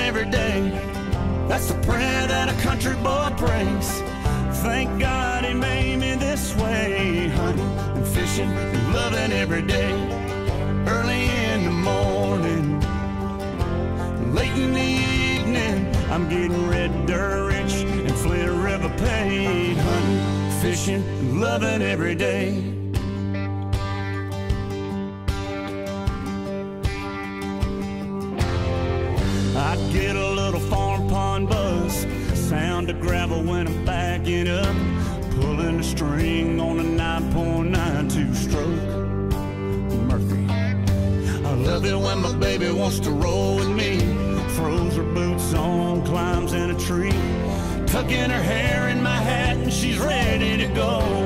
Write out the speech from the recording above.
every day. That's the prayer that a country boy prays. Thank God he made me this way. Hunting and fishing and loving every day. Early in the morning, late in the evening, I'm getting red dirt rich and Flint River paid. Hunting, fishing, and loving every day. I get a little farm pond buzz, sound of gravel when I'm backing up, pulling the string on a 9.92 stroke Murphy. I love it when my baby wants to roll with me, throws her boots on, climbs in a tree, tucking her hair in my hat and she's ready to go.